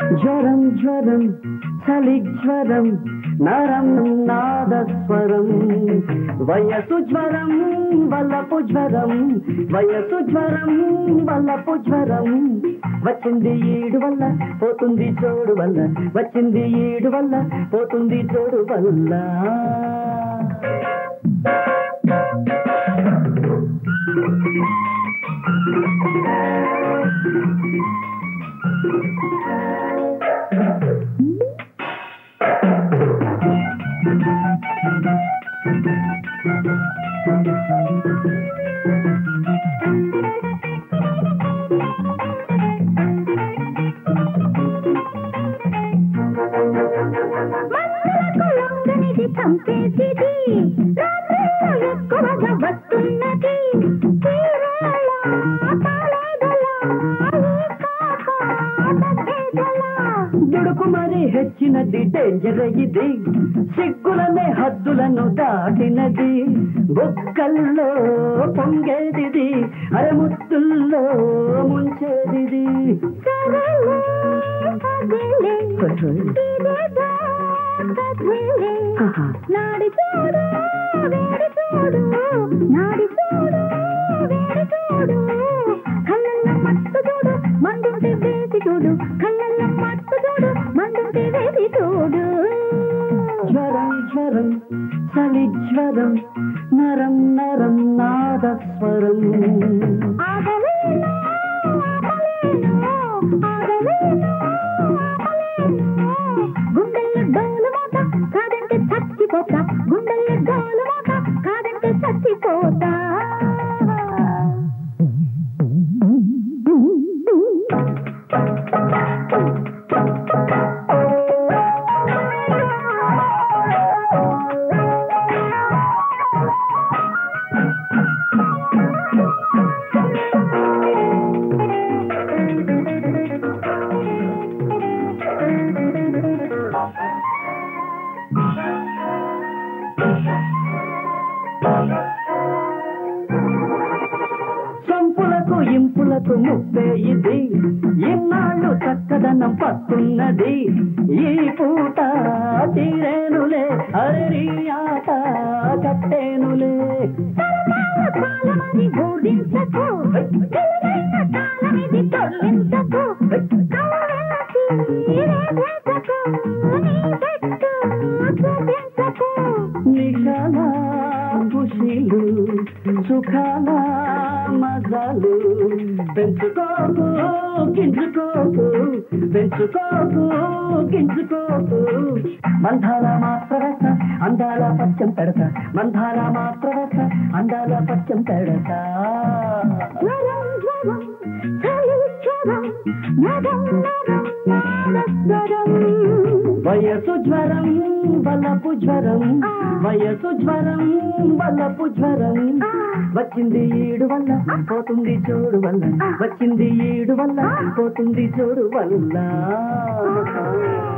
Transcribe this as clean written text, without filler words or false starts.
జ్వరం జ్వరం చలి జ్వరం నరం నాదస్వరం వయసు జ్వరం వల్లపు జ్వరం వయసు జ్వరం వల్లపు జ్వరం వచ్చింది ఈడు వల్ల పోతుంది చోడు వల్ల వచ్చింది ఈడు వల్ల పోతుంది చోడు వల్ల చంపేసిది ఎక్కువగా వస్తున్నది దుడుకు మరి హెచ్చినది డేంజర్ ఇది సిగ్గులనే హద్దులను దాటినది బొక్కల్లో పొంగేదిది అరముత్తుల్లో ముంచేదిది నాడి చూడు వేడి చూడు నాడి చూడు వేడి చూడు కళ్ళల్లో మత్తు చూడు మండుంటే వేసి చూడు కళ్ళల్లో మత్తు చూడు మండుంటే వేసి చూడు జ్వరం జ్వరం చలి జ్వరం నరం నరం నాదస్వరం ఆగలేను ఆగలేను గుండెల్లో డోలు మోత కాదంటే చచ్చిపోతా గుండెల్లో డోలు మోత కాదంటే చచ్చిపోతా చంపులకు ఇంపులకు ముప్పే ఇది ఇన్నాళ్ళు చక్కదనం పట్టున్నది ఈ పూట తీరేనులే అరి ఆట కట్టేనులే కాలమని బోధించకు కాలమిది తొలగించకు నిషాల ఖుషీలు సుఖాల మజాలు పెంచుకోకు గింజుకోకు పెంచుకోకు గింజుకోకు మందాల మాత్రరస అందాల పచ్చం పెడతా మందాల మాత్రరస అందాల పచ్చం పెడతా వయసు జ్వరం వల్లపు జ్వరం వయసు జ్వరం వల్లపు జ్వరం వచ్చింది ఈడు వల్ల పోతుంది చోడు వల్ల వచ్చింది ఈడు వల్ల పోతుంది చోడు వల్ల